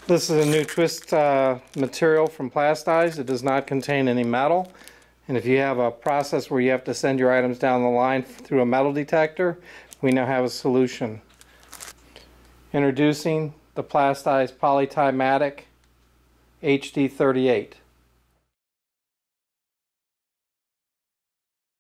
This is a new twist material from Plas-ties. It does not contain any metal. And if you have a process where you have to send your items down the line through a metal detector, we now have a solution. Introducing the Plasties Poly TieMatic HD38.